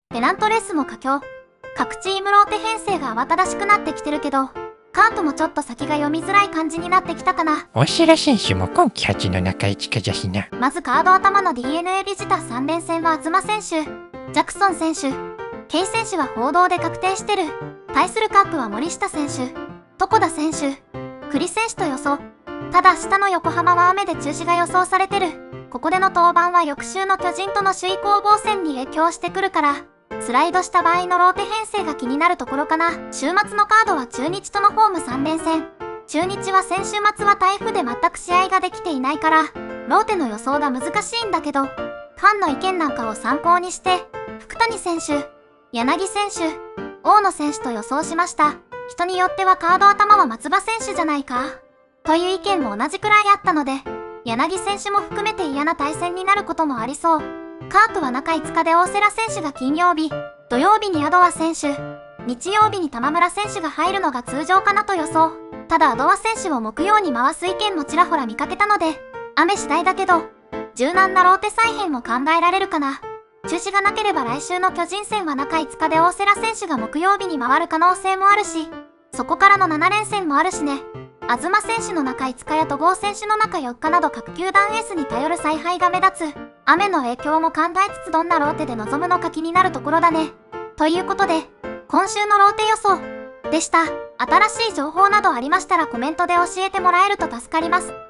ペナントレースも佳境。各チームローテ編成が慌ただしくなってきてるけど、カートもちょっと先が読みづらい感じになってきたかな。 大城選手も今季初の中市かじゃしな。 まずカード頭の DNA ビジター3連戦は東選手、ジャクソン選手、ケイ選手は報道で確定してる。対するカープは森下選手、床田選手、栗選手と予想。ただ下の横浜は雨で中止が予想されてる。ここでの登板は翌週の巨人との首位攻防戦に影響してくるから、スライドした場合のローテ編成が気になるところかな。週末のカードは中日とのホーム3連戦。中日は先週末は台風で全く試合ができていないから、ローテの予想が難しいんだけど、ファンの意見なんかを参考にして、福谷選手、柳選手、大野選手と予想しました。人によってはカード頭は松葉選手じゃないかという意見も同じくらいあったので、柳選手も含めて嫌な対戦になることもありそう。カープは中5日で大瀬良選手が金曜日、土曜日にアドワ選手、日曜日に玉村選手が入るのが通常かなと予想。ただアドワ選手を木曜に回す意見もちらほら見かけたので、雨次第だけど、柔軟なローテ再編も考えられるかな。中止がなければ来週の巨人戦は中5日で大瀬良選手が木曜日に回る可能性もあるし、そこからの7連戦もあるしね。東選手の中5日や戸郷選手の中4日など各球団エースに頼る采配が目立つ。雨の影響も考えつつどんなローテで臨むのか気になるところだね。ということで、今週のローテ予想でした。新しい情報などありましたらコメントで教えてもらえると助かります。